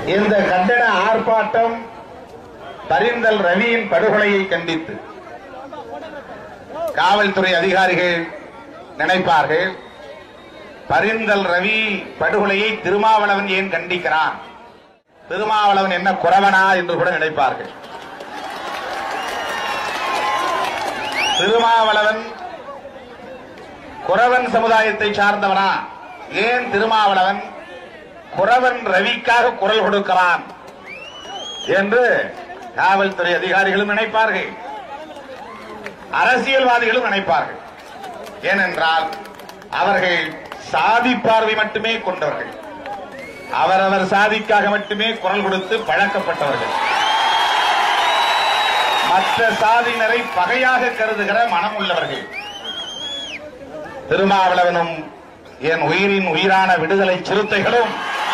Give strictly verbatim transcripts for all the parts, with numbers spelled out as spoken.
இந்த கண்டன ஆர்ப்பாட்டம் பரிந்தல் ரவியின் படுகொலையை கண்டித்து காவல்துறை அதிகாரிகள் நினைப்பார்கள், பரிந்தல் ரவி படுகொலையை திருமாவளவன் ஏன் கண்டிக்கிறான், திருமாவளவன் என்ன குறவனா என்று கூட நினைப்பார்கள். திருமாவளவன் குறவன் சமுதாயத்தை சார்ந்தவனா, ஏன் திருமாவளவன் குறவன் ரவிக்காக குரல் கொடுக்கிறான் என்று காவல்துறை அதிகாரிகளும் நினைப்பார்கள், அரசியல்வாதிகளும் நினைப்பார்கள். ஏனென்றால் அவர்கள் சாதி பார்வை மட்டுமே கொண்டவர்கள், அவரவர் சாதிக்காக மட்டுமே குரல் கொடுத்து பழக்கப்பட்டவர்கள், மற்ற சாதியினரை பகையாக கருதுகிற மனம் உள்ளவர்கள். திருமாவளவனும் என் உயிரின் உயிரான விடுதலை சிறுத்தைகளும்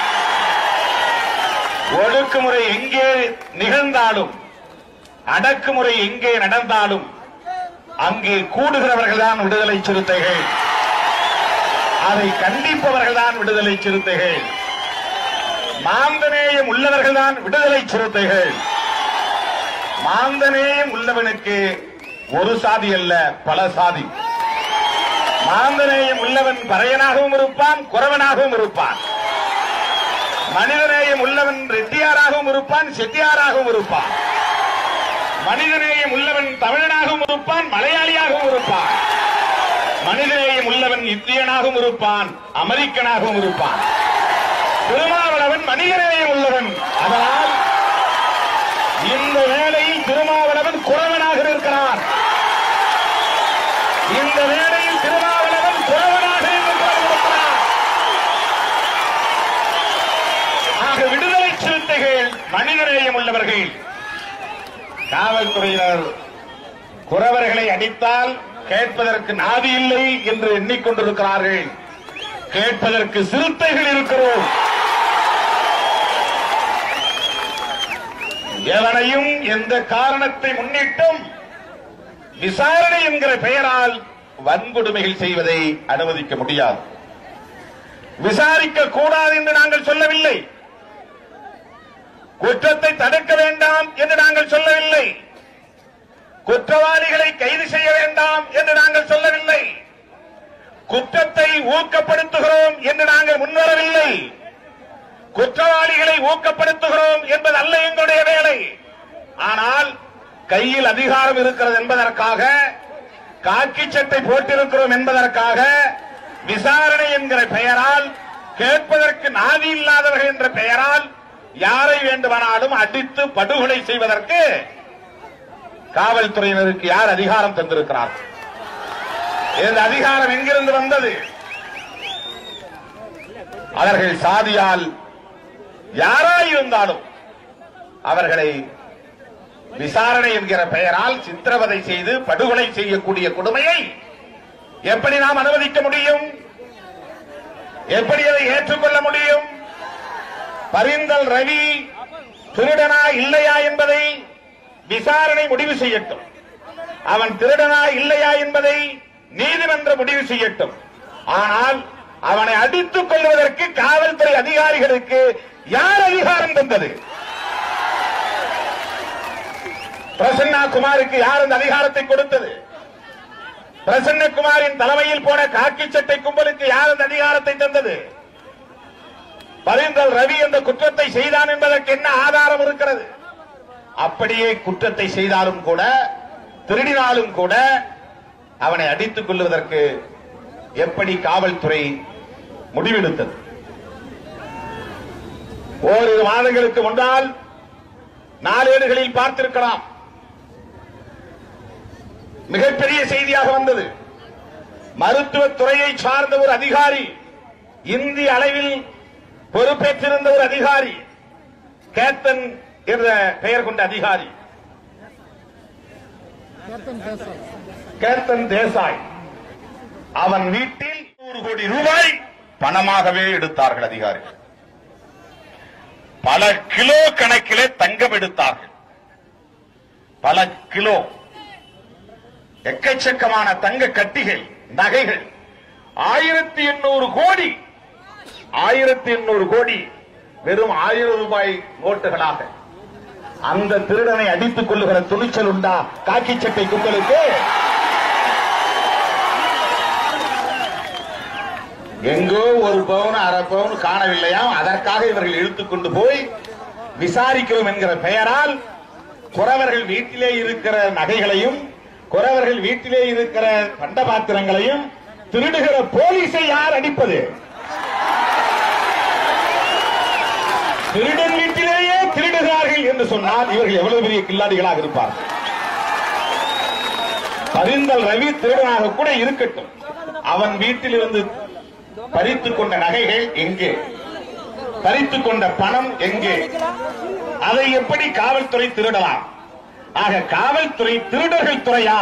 ஒடுக்குமுறை எங்கே நிகழ்ந்தாலும், அடக்குமுறை எங்கே நடந்தாலும் அங்கே கூடுகிறவர்கள்தான் விடுதலை சிறுத்தைகள், அதை கண்டிப்பவர்கள்தான் விடுதலை சிறுத்தைகள், மாந்தநேயம் உள்ளவர்கள்தான் விடுதலை சிறுத்தைகள். மாந்தநேயம் உள்ளவனுக்கு ஒரு சாதி அல்ல, பல சாதி. மாந்தநேயம் உள்ளவன் பறையனாகவும் இருப்பான், குறவனாகவும் இருப்பான். மனிதநேயம் உள்ளவன் ரெட்டியாராகவும் இருப்பான், செட்டியாராகவும் இருப்பான். மனிதநேயம் உள்ளவன் தமிழனாகவும் இருப்பான், மலையாளியாகவும் இருப்பான். மனிதநேயம் உள்ளவன் இந்தியனாகவும் இருப்பான், அமெரிக்கனாகவும் இருப்பான். திருமாவளவன் மனிதநேயம் உள்ளவன். அதனால் இந்த வேளையில் திருமாவளவன் குறவனாக இருக்கிறான். இந்த வேளையில் திருமாவளவன் குறவனாக இருக்கிறான். ஆக விடுதலை சிறுத்தைகள் மனிதநேயம் உள்ளவர்கள். காவல்துறையினர் குறவர்களை அடித்தால் கேட்பதற்கு நாதி இல்லை என்று எண்ணிக்கொண்டிருக்கிறார்கள். கேட்பதற்கு சிறுத்தைகள் இருக்கிறோம். எவனையும் எந்த காரணத்தை முன்னிட்டும் விசாரணை என்கிற பெயரால் வன்கொடுமைகள் செய்வதை அனுமதிக்க முடியாது. விசாரிக்க கூடாது என்று நாங்கள் சொல்லவில்லை, குற்றத்தை தடுக்க வேண்டாம் என்று நாங்கள் சொல்லவில்லை, குற்றவாளிகளை கைது செய்ய வேண்டாம் என்று நாங்கள் சொல்லவில்லை, குற்றத்தை ஊக்கப்படுத்துகிறோம் என்று நாங்கள் முன்வரவில்லை. குற்றவாளிகளை ஊக்கப்படுத்துகிறோம் என்பது அல்ல எங்களுடைய வேலை. ஆனால் கையில் அதிகாரம் இருக்கிறது என்பதற்காக, காக்கி சட்டை போட்டிருக்கிறோம் என்பதற்காக, விசாரணை என்கிற பெயரால், கேட்பதற்கு நாதி இல்லாதவர்கள் என்ற பெயரால் யாரை வேண்டுமானாலும் அடித்து படுகொலை செய்வதற்கு காவல்துறையினருக்கு யார் அதிகாரம் தந்திருக்கிறார்? இந்த அதிகாரம் எங்கிருந்து வந்தது? அவர்கள் சாதியால் யாராயிருந்தாலும் அவர்களை விசாரணை என்கிற பெயரால் சித்திரவதை செய்து படுகொலை செய்யக்கூடிய கொடுமையை எப்படி நாம் அனுமதிக்க முடியும்? எப்படி அதை ஏற்றுக்கொள்ள முடியும்? பரிந்தல் ரவி திருடனா இல்லையா என்பதை விசாரணை முடிவு செய்யட்டும். அவன் திருடனா இல்லையா என்பதை நீதிமன்றம் முடிவு செய்யட்டும். ஆனால் அவனை அடித்துக் கொள்வதற்கு காவல்துறை அதிகாரிகளுக்கு யார் அதிகாரம் தந்தது? பிரசன்னா குமாருக்கு யார் அந்த அதிகாரத்தை கொடுத்தது? பிரசன்னகுமாரின் தலைமையில் போன காக்கி சட்டை கும்பலுக்கு யார் அந்த அதிகாரத்தை தந்தது? பரிந்தல் ரவி அந்த குற்றத்தை செய்தான் என்பதற்கு என்ன ஆதாரம் இருக்கிறது? அப்படியே குற்றத்தை செய்தாலும் கூட, திருடினாலும் கூட அவனை அடித்துக் கொள்வதற்கு எப்படி காவல்துறை முடிவெடுத்தது? ஓரிரு மாதங்களுக்கு முன்னால் நாளேடுகளில் பார்த்திருக்கலாம், மிகப்பெரிய செய்தியாக வந்தது. மருத்துவத்துறையை சார்ந்த ஒரு அதிகாரி, இந்திய அளவில் பொறுப்பேற்றிருந்த ஒரு அதிகாரி, கேத்தன் என்ற பெயர் கொண்ட அதிகாரி, கேத்தன் தேசாய், அவன் வீட்டில் நூறு கோடி ரூபாய் பணமாகவே எடுத்தார்கள் அதிகாரிகள். பல கிலோ கணக்கிலே தங்கம் எடுத்தார்கள். பல கிலோ, எக்கச்சக்கமான தங்க கட்டிகள், நகைகள், ஆயிரத்தி எண்ணூறு கோடி ஆயிரத்தி எண்ணூறு கோடி வெறும் ஆயிரம் ரூபாய் நோட்டுகளாக. அந்த திருடனை அடித்துக் கொள்ளுகிற துணிச்சல் உண்டா காக்கி சட்டை கும்பலுக்கு? எங்கோ ஒரு பவுன் அரை பவுன் காணவில்லையாம், அதற்காக இவர்கள் இழுத்துக் கொண்டு போய் விசாரிக்கிறோம் என்கிற பெயரால் குறவர்கள் வீட்டிலே இருக்கிற நகைகளையும் குறவர்கள் வீட்டிலே இருக்கிற பண்டபாத்திரங்களையும் திருடுகிற போலீஸை யார் அடிப்பது? திருடன் வீட்டிலேயே திருடுகிறார்கள் என்று சொன்னால் இவர்கள் எவ்வளவு பெரிய கில்லாடிகளாக இருப்பார்கள். பரிந்தல் ரவி திருடனாக கூட இருக்கட்டும், அவன் வீட்டில் இருந்து பறித்துக் கொண்ட நகைகள் எங்கே? பறித்துக் கொண்ட பணம் எங்கே? அதை எப்படி காவல்துறை திருடலாம்? ஆக காவல்துறை திருடர்கள் துறையா,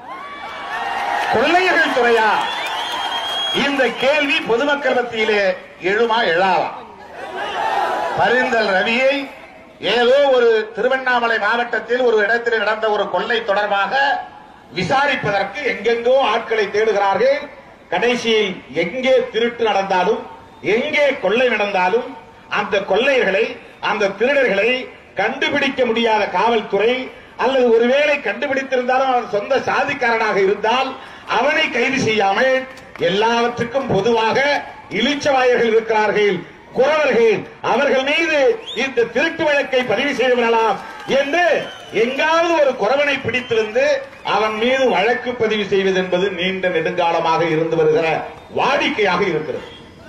கொள்ளையர்கள் துறையா? இந்த கேள்வி பொதுமக்கள் மத்தியிலே எழுமா எழாலாம். பரிந்தல் ரவியை ஏதோ ஒரு திருவண்ணாமலை மாவட்டத்தில் ஒரு இடத்தில் நடந்த ஒரு கொள்ளை தொடர்பாக விசாரிப்பதற்கு எங்கெங்கோ ஆட்களை தேடுகிறார்கள். கடைசியில் எங்கே திருட்டு நடந்தாலும் எங்கே கொள்ளை நடந்தாலும் அந்த கொள்ளையர்களை அந்த திருடர்களை கண்டுபிடிக்க முடியாத காவல்துறை, அல்லது ஒருவேளை கண்டுபிடித்திருந்தாலும் அவன் சொந்த சாதிக்காரனாக இருந்தால் அவனை கைது செய்யாமல் எல்லாவற்றுக்கும் பொதுவாக இளிச்சவாயர்கள் இருக்கிறார்கள், குறவர்கள், அவர்கள் மீது இந்த திருட்டு வழக்கை பதிவு செய்து விடலாம் என்று எங்காவது ஒரு குறவனை பிடித்திருந்து அவன் மீது வழக்கு பதிவு செய்வது என்பது நீண்ட நெடுங்காலமாக இருந்து வருகிற வாடிக்கையாக இருக்கிறது.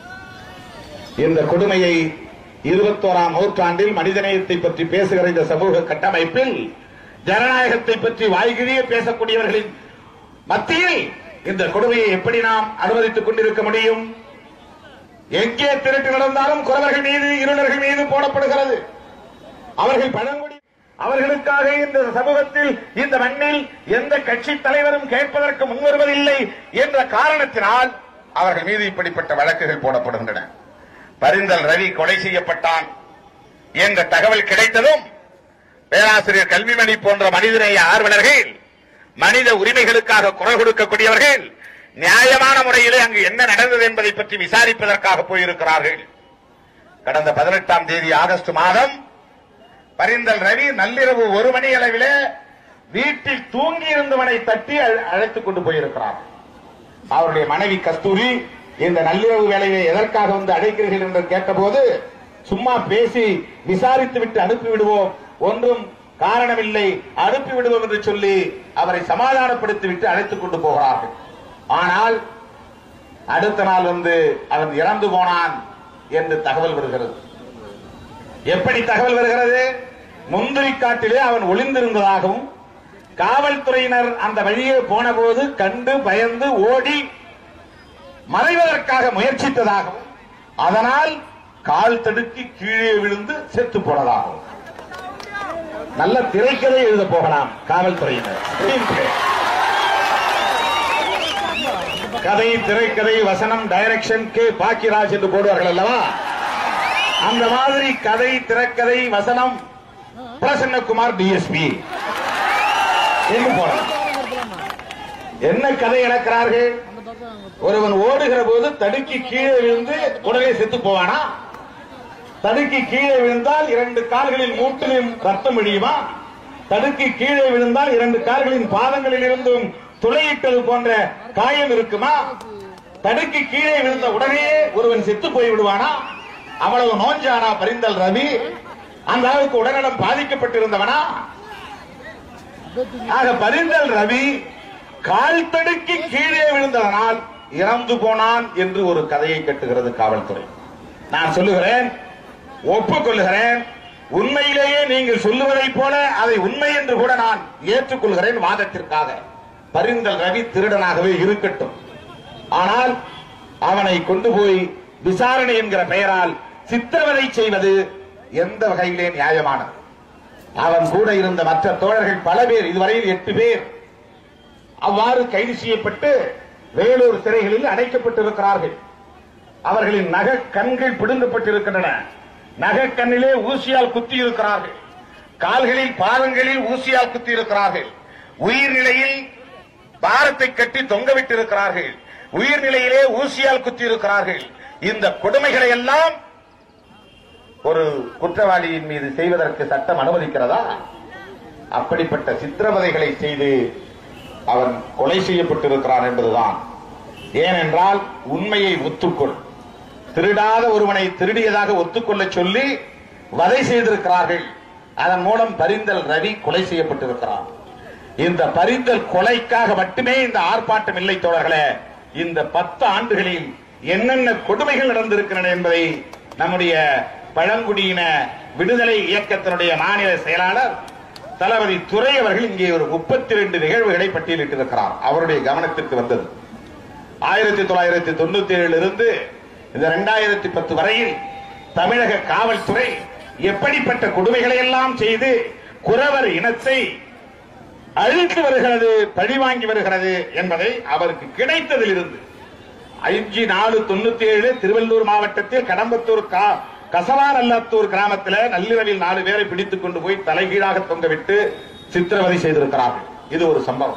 இந்த கொடுமையை இருபத்தோராம் நூற்றாண்டில் மனிதநேயத்தை பற்றி பேசுகிற இந்த சமூக கட்டமைப்பில் ஜனநாயகத்தை பற்றி வாய்கிழிய பேசக்கூடியவர்களின் மத்தியில் இந்த கொடுமையை எப்படி நாம் அனுமதித்துக் கொண்டிருக்க முடியும்? எங்கே திருட்டு நடந்தாலும் குறவர்கள் மீது இருளர்கள் மீது போடப்படுகிறது. அவர்கள் பழங்குடி, அவர்களுக்காக இந்த சமூகத்தில் இந்த மண்ணில் எந்த கட்சி தலைவரும் கேட்பதற்கு முன்வருவதில்லை என்ற காரணத்தினால் அவர்கள் மீது இப்படிப்பட்ட வழக்குகள் போடப்படுகின்றன. பரிந்தல் ரவி கொலை செய்யப்பட்டான் என்ற தகவல் கிடைத்ததும் பேராசிரியர் கல்விமணி போன்ற மனிதநேய ஆர்வலர்கள், மனித உரிமைகளுக்காக குரல் கொடுக்கக்கூடியவர்கள் நியாயமான முறையிலே அங்கு என்ன நடந்தது என்பதை பற்றி விசாரிப்பதற்காக போயிருக்கிறார்கள். கடந்த பதினெட்டாம் தேதி ஆகஸ்ட் மாதம் பரிந்தல் ரவி நள்ளிரவு ஒரு மணி அளவிலே வீட்டில் தூங்கி இருந்தவனை தட்டி அழைத்துக் கொண்டு போயிருக்கிறார். அவருடைய மனைவி கஸ்தூரி இந்த நள்ளிரவு வேலையை எதற்காக வந்து அழைக்கிறீர்கள் என்று கேட்டபோது, சும்மா பேசி விசாரித்து விட்டு அனுப்பிவிடுவோம், ஒன்றும் காரணமில்லை, அனுப்பிவிடுவோம் என்று சொல்லி அவரை சமாதானப்படுத்தி விட்டு அழைத்துக் கொண்டு போகிறார்கள். ஆனால் அடுத்த நாள் வந்து அவன் இறந்து போனான் என்று தகவல் வருகிறது. எப்படி தகவல் வருகிறது? முந்திரிக்காட்டிலே அவன் ஒளிந்திருந்ததாகவும் காவல்துறையினர் அந்த வழியே போன போது கண்டு பயந்து ஓடி மறைவதற்காக முயற்சித்ததாகவும் அதனால் கால் தடுக்கி கீழே விழுந்து செத்து போனதாகவும் நல்ல திரைக்கதை எழுத போகலாம் காவல்துறையினர். கதை, திரைக்கதை, வசனம், டைரக்ஷன் கே பாக்கியராஜ் என்று போடுவார்கள் அல்லவா? அந்த மாதிரி கதை, திரைக்கதை, வசனம் பிரசன்னகுமார் டிஎஸ்பி என்று போடலாம். என்ன கதை இழக்கிறார்கள்? ஒருவன் ஓடுகிற போது தடுக்கி கீழே விழுந்து உடனே செத்து போவானா? தடுக்கி கீழே விழுந்தால் இரண்டு கால்களின் மூட்டிலும் ரத்தம் வழியுமா? தடுக்கி கீழே விழுந்தால் இரண்டு கால்களின் பாதங்களில் இருந்தும் துளையிட்டது போன்ற காயம் இருக்குமா? தடுக்கி கீழே விழுந்த உடனே ஒருவன் செத்து போய் விடுவானா? அவ்வளவு நோஞ்சானா பரிந்தல் ரவி? அந்த அளவுக்கு உடல்நலம் பாதிக்கப்பட்டிருந்தவனா? ஆக பரிந்தல் ரவி கால் தடுக்கி கீழே விழுந்ததனால் இறந்து போனான் என்று ஒரு கதையை கட்டுகிறது காவல்துறை. நான் சொல்லுகிறேன், ஒப்புக்கொள்ளுகிறேன், உண்மையிலேயே நீங்கள் சொல்லுவதை போல அதை உண்மை என்று கூட நான் ஏற்றுக்கொள்கிறேன் வாதத்திற்காக. பரிந்தல் ரவி திருடனாகவே இருக்கட்டும். ஆனால் அவனை கொண்டு போய் விசாரணை என்கிற பெயரால் சித்திரவதை செய்வது எந்த வகையிலே நியாயமானது? அவன் கூட இருந்த மற்ற தோழர்கள் பல பேர், இதுவரையில் எட்டு பேர் அவ்வாறு கைது செய்யப்பட்டு வேலூர் சிறைகளில் அடைக்கப்பட்டிருக்கிறார்கள். அவர்களின் நகை கண்கள் பிடுங்கப்பட்டிருக்கின்றன. நகை கண்ணிலே ஊசியால் குத்தி இருக்கிறார்கள். கால்களில் பாதங்களில் ஊசியால் குத்தி இருக்கிறார்கள். உயிர்நிலையில் பாரத்தை கட்டி தொங்கவிட்டிருக்கிறார்கள். உயிர்நிலையிலே ஊசியால் குத்தி இருக்கிறார்கள். இந்த கொடுமைகளை எல்லாம் ஒரு குற்றவாளியின் மீது செய்வதற்கு சட்டம் அனுமதிக்கிறதா? அப்படிப்பட்ட சித்திரவதைகளை செய்து அவன் கொலை செய்யப்பட்டிருக்கிறான் என்பதுதான். ஏனென்றால் உண்மையை ஒத்துக்கொள், திருடாத ஒருவனை திருடியதாக ஒத்துக்கொள்ள சொல்லி வதை செய்திருக்கிறார்கள். அதன் மூலம் பரிந்தல் ரவி கொலை செய்யப்பட்டிருக்கிறான். இந்த பரிந்தல் கொலைக்காக மட்டுமே இந்த ஆர்ப்பாட்டம் இல்லை தோழர்களே. இந்த பத்து ஆண்டுகளில் என்னென்ன கொடுமைகள் நடந்திருக்கின்றன என்பதை நம்முடைய பழங்குடியின விடுதலை இயக்கத்தினுடைய மாநில செயலாளர் தளபதி துரை அவர்கள் இங்கே ஒரு முப்பத்தி இரண்டு நிகழ்வுகளை பட்டியலிட்டிருக்கிறார். அவருடைய கவனத்திற்கு வந்தது. ஆயிரத்தி தொள்ளாயிரத்தி தொண்ணூத்தி ஏழில் இருந்து இந்த இரண்டாயிரத்தி பத்து வரையில் தமிழக காவல்துறை எப்படிப்பட்ட கொடுமைகளை எல்லாம் செய்து குறவர் இனத்தை அழித்து வருகிறது, பழிவாங்கி வருகிறது என்பதை அவருக்கு கிடைத்ததில் இருந்து அஞ்சு நாலு தொண்ணூத்தி ஏழு திருவள்ளூர் மாவட்டத்தில் கடம்பத்தூர் கசவாநல்லத்தூர் கிராமத்தில் நள்ளிரவில் நாலு பேரை பிடித்துக் கொண்டு போய் தலைகீழாக தொங்கவிட்டு சித்திரவதை செய்திருக்கிறார்கள். இது ஒரு சம்பவம்.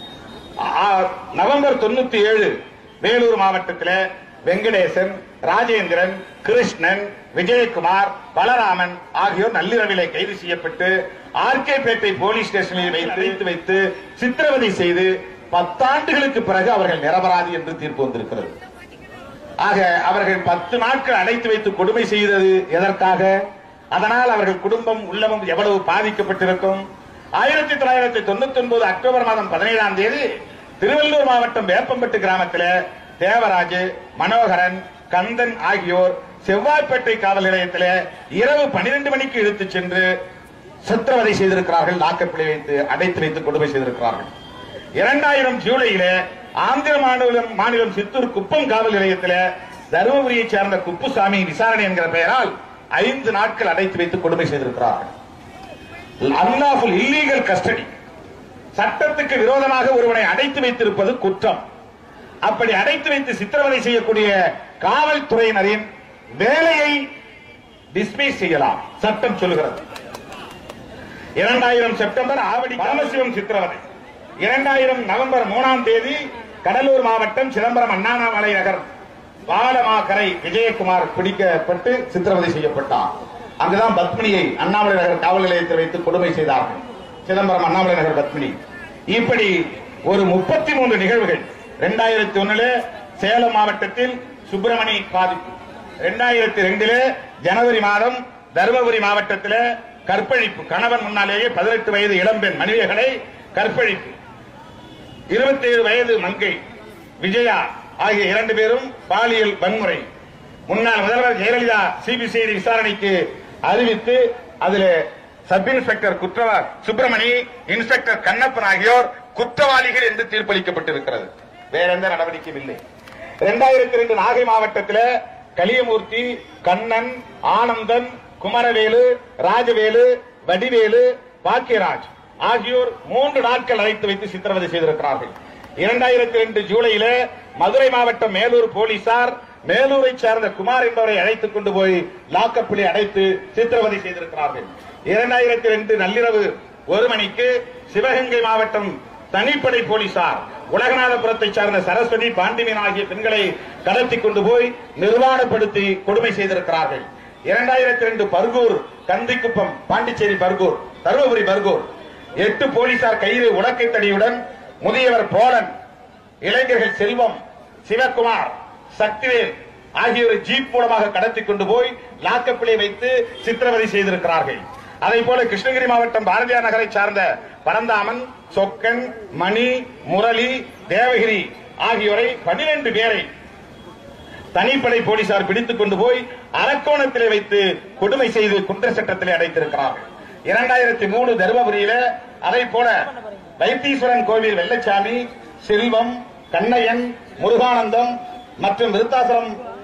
நவம்பர் தொண்ணூத்தி ஏழு வேலூர் மாவட்டத்தில் வெங்கடேசன், ராஜேந்திரன், கிருஷ்ணன், விஜயகுமார், பலராமன் ஆகியோர் நள்ளிரவிலே கைது செய்யப்பட்டு ஆர்கேபேட்டை போலீஸ் ஸ்டேஷனில் வைத்து வைத்து சித்திரவதை செய்து பத்தாண்டுகளுக்கு பிறகு அவர்கள் நிரபராதி என்று தீர்ப்பு வந்திருக்கிறது. ஆக அவர்கள் பத்து நாட்கள் அடைத்து வைத்து கொடுமை செய்தது எதற்காக? அதனால் அவர்கள் குடும்பம் உள்ளமும் எவ்வளவு பாதிக்கப்பட்டிருக்கும். ஆயிரத்தி தொள்ளாயிரத்தி தொண்ணூத்தி ஒன்பது அக்டோபர் மாதம் பதினேழாம் தேதி திருவள்ளூர் மாவட்டம் வேப்பம்பட்டு கிராமத்தில் தேவராஜ், மனோகரன், கந்தன் ஆகியோர் செவ்வாய்ப்பேட்டை காவல் நிலையத்தில் இரவு பனிரெண்டு மணிக்கு இழுத்துச் சென்று சித்திரவதை செய்திருக்கிறார்கள். லாக்கப்பில் வைத்து அடைத்து வைத்து கொடுமை செய்திருக்கிறார்கள். இரண்டாயிரம் ஜூலையிலே ஆந்திர மாநிலம் மாநிலம் சித்தூர் குப்பம் காவல் நிலையத்தில் தருமபுரியைச் சேர்ந்த குப்புசாமி விசாரணை என்கிற பெயரால் ஐந்து நாட்கள் அடைத்து வைத்து கொடுமை செய்திருக்கிறார்கள். அன்லாஃபுல் இல்லீகல் கஸ்டடி, சட்டத்துக்கு விரோதமாக ஒருவனை அடைத்து வைத்திருப்பது குற்றம். அப்படி அடைத்து வைத்து சித்திரவதை செய்யக்கூடிய காவல்துறையினரின் வேலையை டிஸ்மிஸ் செய்யலாம், சட்டம் சொல்லுகிறது. இரண்டாயிரம் செப்டம்பர் ஆவடி பரமசிவம் சித்திரவதை. இரண்டாயிரம் நவம்பர் மூணாம் தேதி கடலூர் மாவட்டம் சிதம்பரம் அண்ணாமலை நகர் வாலமாக்கரை விஜயகுமார் பிடிக்கப்பட்டு சித்திரவதை செய்யப்பட்டார். அங்குதான் பத்மினியை அண்ணாமலை நகர் காவல் நிலையத்தில் வைத்து கொடுமை செய்தார்கள். சிதம்பரம் அண்ணாமலை நகர் பத்மினி. இப்படி ஒரு முப்பத்தி மூன்று நிகழ்வுகள். இரண்டாயிரத்தி ஒன்னுல சேலம் மாவட்டத்தில் சுப்பிரமணி பாதிப்பு. இரண்டாயிரத்தி ரெண்டிலே ஜனவரி மாதம் தருமபுரி மாவட்டத்தில் கற்பழிப்பு, கணவன் முன்னாலேயே பதினெட்டு வயது இளம்பெண் மனைவிகளை கற்பழிப்பு. இருபத்தி ஏழு வயது மங்கை விஜயா ஆகிய இரண்டு பேரும் பாலியல் வன்முறை. முன்னாள் முதல்வர் ஜெயலலிதா சிபிசிஐடி விசாரணைக்கு அறிவித்து அதில் சப் இன்ஸ்பெக்டர் குற்றவா சுப்பிரமணி, இன்ஸ்பெக்டர் கண்ணப்பன் ஆகியோர் குற்றவாளிகள் என்று தீர்ப்பளிக்கப்பட்டிருக்கிறது. வேற எந்த நடவடிக்கையும் இல்லை. இரண்டாயிரத்தி ரெண்டு நாகை மாவட்டத்தில் கலியமூர்த்தி, கண்ணன், ஆனந்தன், குமரவேலு, ராஜவேலு, வடிவேலு, பாக்கியராஜ் ஆகியோர் மூன்று நாட்கள் அழைத்து வைத்து சித்திரவதை செய்திருக்கிறார்கள். இரண்டாயிரத்தி ரெண்டு ஜூலையில மதுரை மாவட்டம் மேலூர் போலீசார் மேலூரை சேர்ந்த குமார் என்பவரை அழைத்துக் கொண்டு போய் லாக்கப்பிலே அடைத்து சித்திரவதை செய்திருக்கிறார்கள். இரண்டாயிரத்தி ரெண்டு நள்ளிரவு ஒரு மணிக்கு சிவகங்கை மாவட்டம் தனிப்படை போலீசார் உலகநாதபுரத்தை சார்ந்த சரஸ்வதி, பாண்டிமீன் ஆகிய பெண்களை கடத்தி கொண்டு போய் நிர்வாணப்படுத்தி கொடுமை செய்திருக்கிறார்கள். இரண்டாயிரத்தி ரெண்டு பர்கூர், கந்திக்குப்பம், பாண்டிச்சேரி பர்கூர், தருமபுரி பர்கூர் எட்டு போலீசார் கைது உலக்கை தடியுடன் முதியவர் போலன், இளைஞர்கள் செல்வம், சிவகுமார், சக்திவேல் ஆகியோரை ஜீப் மூலமாக கடத்தி கொண்டு போய் லாக்கப்பிலே வைத்து சித்திரவதை செய்திருக்கிறார்கள். அதே போல கிருஷ்ணகிரி மாவட்டம் பாரதியார் நகரை சார்ந்த பரந்தாமன், சொக்கன், மணி, முரளி, தேவகிரி ஆகியோரை பனிரெண்டு பேரை தனிப்படை போலீசார் பிடித்துக் கொண்டு போய் அரக்கோணத்திலே வைத்து கொடுமை செய்து குற்ற சட்டத்திலே அடைத்திருக்கிறார்கள். இரண்டாயிரத்தி மூணு தருமபுரியில அதை போல வைத்தீஸ்வரன் கோவில் வெள்ளச்சாமி, செல்வம், கண்ணையன், முருகானந்தம் மற்றும் விருத்தாசலம்